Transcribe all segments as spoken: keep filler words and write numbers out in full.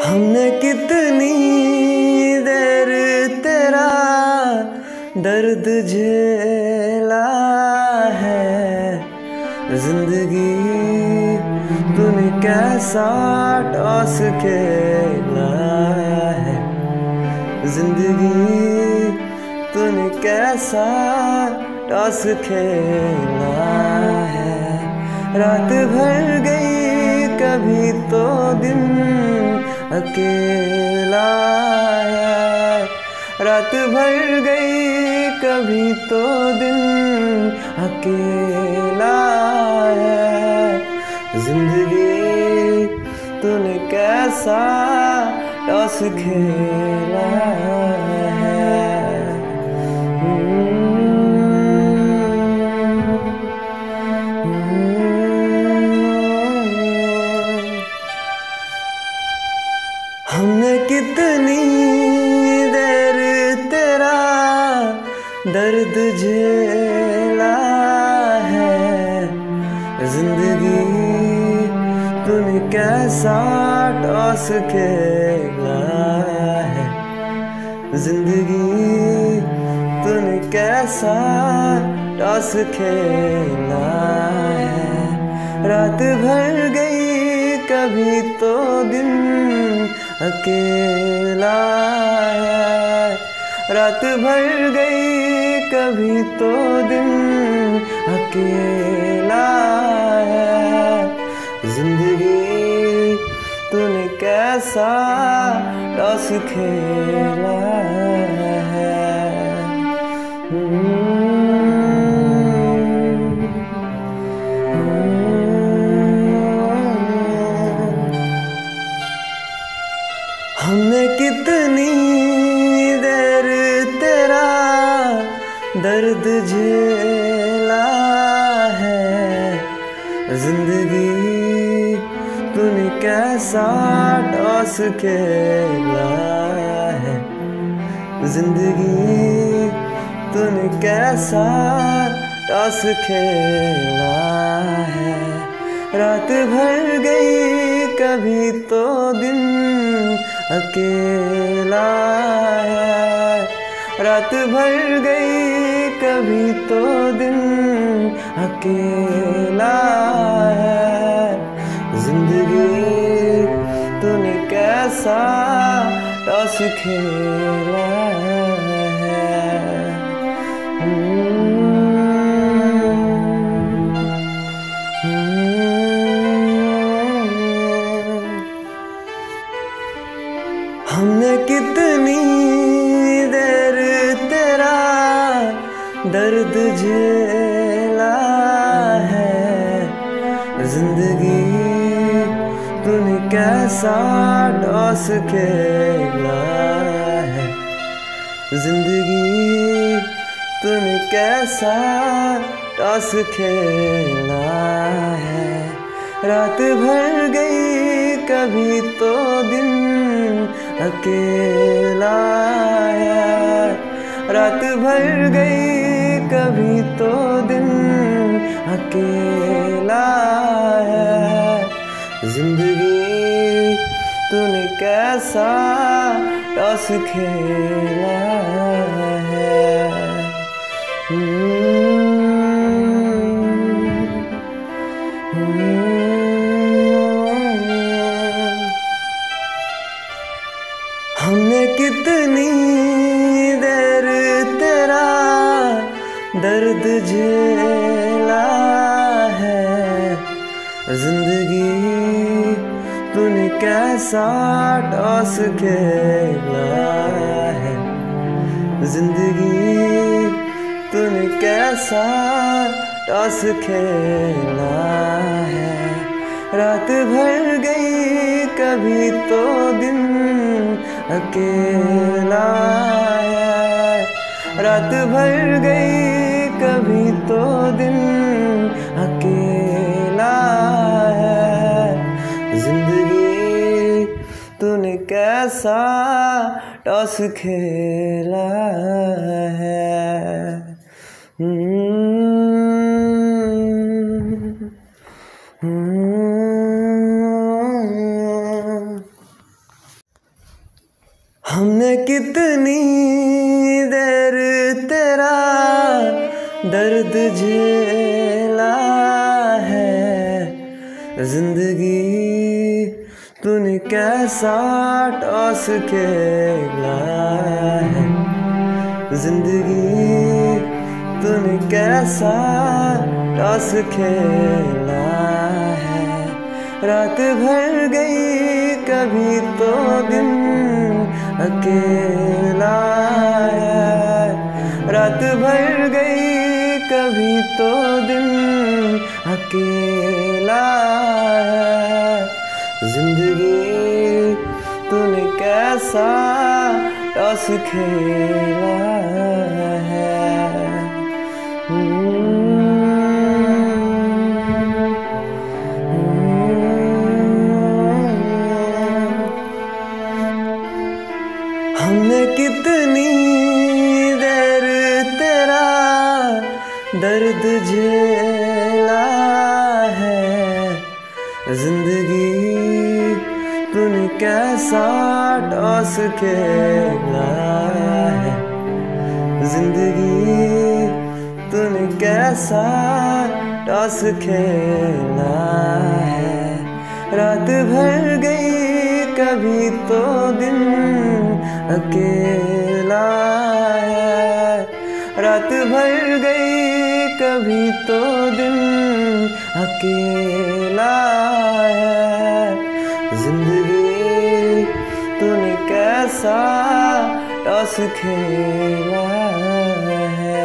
हमने कितनी देर तेरा दर्द झेला है। जिंदगी तूने कैसा टॉस खेला है। जिंदगी तूने कैसा टॉस खेला है। रात भर गई कभी तो दिन अकेला है। रात भर गई कभी तो दिन अकेला है। जिंदगी तूने कैसा टॉस खेला है। हमने कितनी देर तेरा दर्द झेला है। जिंदगी तूने कैसा टॉस खेला है। जिंदगी तूने कैसा टॉस खेला है। रात भर गई कभी तो दिन अकेला है। रात भर गई कभी तो दिन अकेला है। जिंदगी तूने कैसा टॉस खेला है। हमने कितनी देर तेरा दर्द झेला है। जिंदगी तूने कैसा टॉस खेला है। जिंदगी तूने कैसा टॉस खेला है। रात भर गई कभी तो दिन अकेला है। रात भर गई कभी तो दिन अकेला है। जिंदगी तूने कैसा टॉस खेला है। हमने कितनी देर तेरा दर्द झेला है। जिंदगी तूने कैसा टॉस खेला है। जिंदगी तूने कैसा टॉस खेला है। रात भर गई कभी तो दिन अकेला है। रात भर गई कभी तो दिन अकेला है। जिंदगी तूने कैसा टॉस खेला है। हमने कितनी देर तेरा दर्द झेला है। जिंदगी तूने कैसा टॉस खेला है। जिंदगी तूने कैसा टॉस खेला है। रात भर गई कभी तो दिन अकेला है। रात भर गई कभी तो दिन अकेला है। जिंदगी तूने कैसा टॉस खेला है। हमने कितनी देर तेरा दर्द झेला है, जिंदगी तूने कैसा टॉस खेला है, जिंदगी तूने कैसा टॉस खेला है। रात भर गई कभी तो दिन अकेला है, रात भर गई कभी तो दिन अकेला है। जिंदगी तूने कैसा टॉस खेला है। हमने कितनी देर तेरा दर्द झेला है, जिंदगी तूने कैसा टॉस खेला है, जिंदगी तूने कैसा टॉस खेला है। रात भर गई कभी तो दिन अकेला है, रात भर गई कभी तो दिन अकेला है। जिंदगी तूने कैसा टॉस खेला है।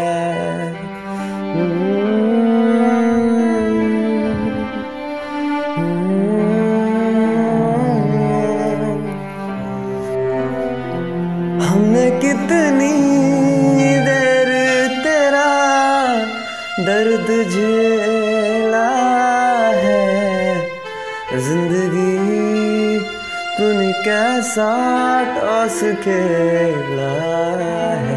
हमने कितनी देर तेरा दर्द झेला है, जिंदगी तूने कैसा टॉस खेला है,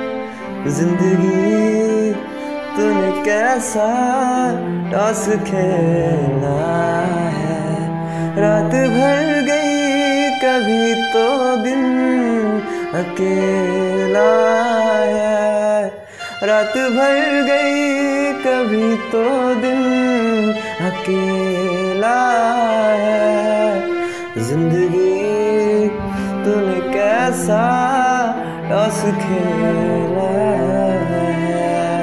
जिंदगी तूने कैसा टॉस खेला है। रात भर गई कभी तो दिन अकेला है, रात भर गई कभी तो दिन अकेला है। जिंदगी तूने कैसा टॉस खेला है।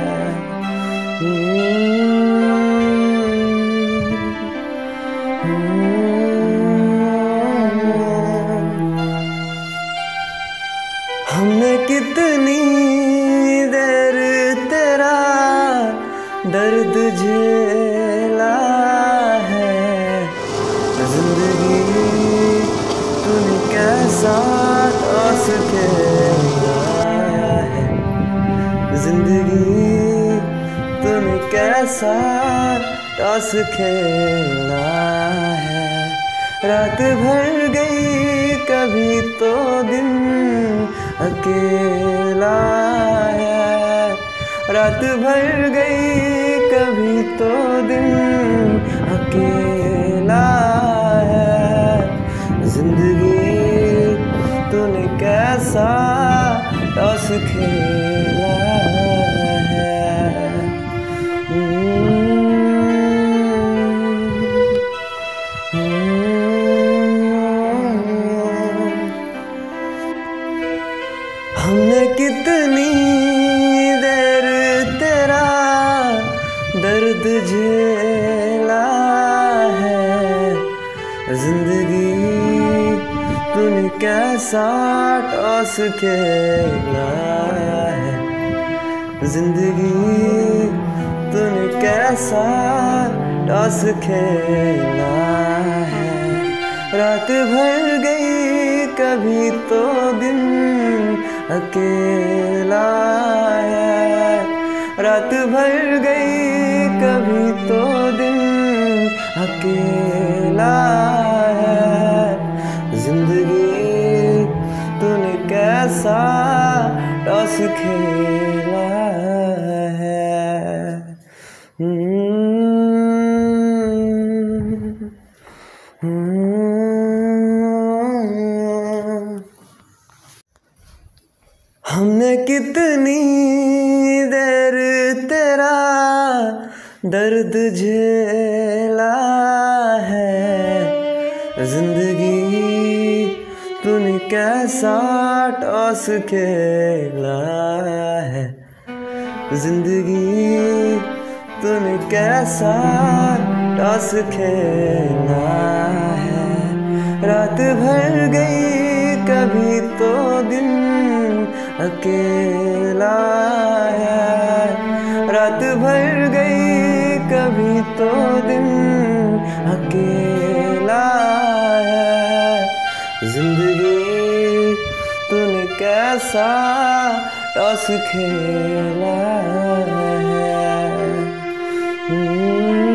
हमने कितनी देर तेरा दर्द झेला है, जिंदगी तूने कैसा टॉस खेला है, जिंदगी तूने कैसा टॉस खेला है। रात भर गई कभी तो दिन अकेला है, रात भर गई कभी तो दिन अकेला है। जिंदगी तूने कैसा टॉस खेला है। हमने कितनी देर तेरा दर्द झेला है, जिंदगी तूने कैसा टॉस खेला है, जिंदगी तूने कैसा टॉस खेला है। रात भर गई कभी तो दिन अकेला है, रात भर गई कभी तो दिन अकेला है। जिंदगी तूने कैसा टॉस खेला है। दर्द झेला है जिंदगी तूने कैसा टॉस खेला है। जिंदगी तूने कैसा टॉस खेला है। रात भर गई कभी तो दिन अकेला है। रात भर गई कभी तो दिन अकेला है। जिंदगी तूने कैसा टॉस खेला है।